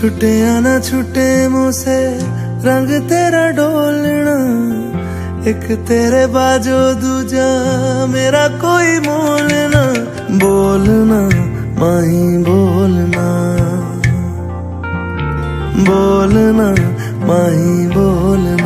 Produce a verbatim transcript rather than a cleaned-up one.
छुटे या ना छुटे मुझसे रंग तेरा डोलना, एक तेरे बाजो दूजा मेरा कोई मोल ना। बोलना माही बोलना, बोलना माही बोलना।